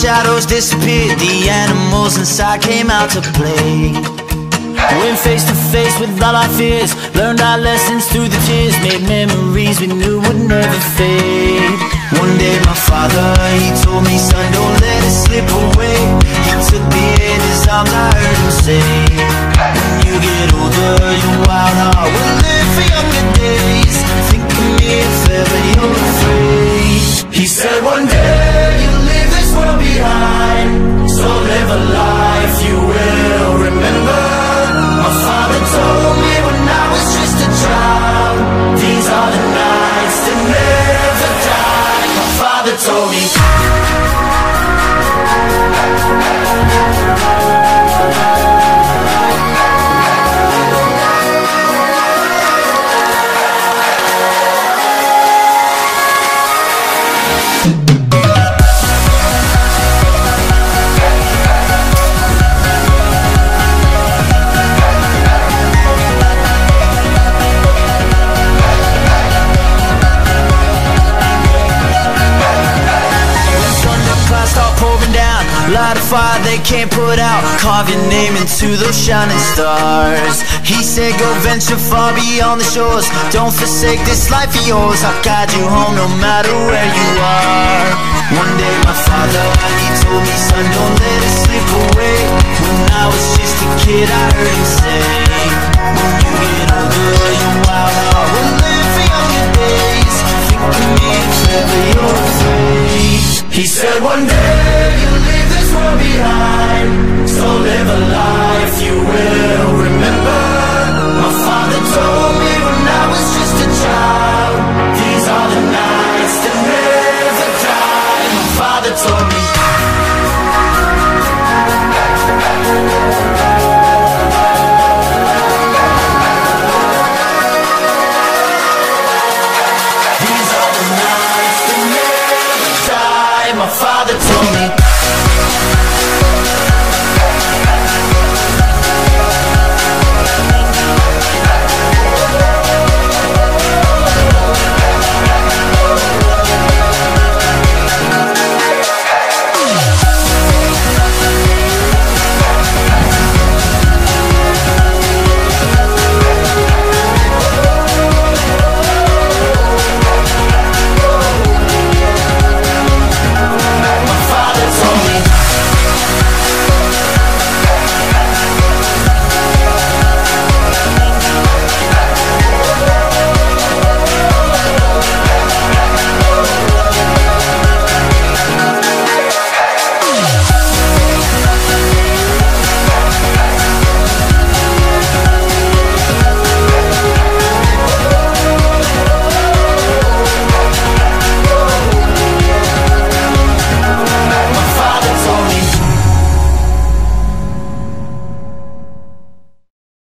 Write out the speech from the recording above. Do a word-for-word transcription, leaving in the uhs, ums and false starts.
shadows disappeared, the animals inside came out to play. Went face to face with all our fears, learned our lessons through the tears, made memories we knew would never fade. One day my father, he told me, son, don't let it slip away. He took me in his arms, I heard him say, when you get older, your wild heart will live for younger days. Think of me if ever you're afraid. He said one day you'll leave this world behind, so live a life you will remember. My father told me when I was just a child, these are the nights that never die. My father told me. Light a fire they can't put out, carve your name into those shining stars. He said go venture far beyond the shores, don't forsake this life of yours. I'll guide you home no matter where you are. One day my father, he told me, son, don't let it slip away. When I was just a kid I heard him say, when you get older your wild heart will live for younger days. Think of me if ever you're afraid. He said one day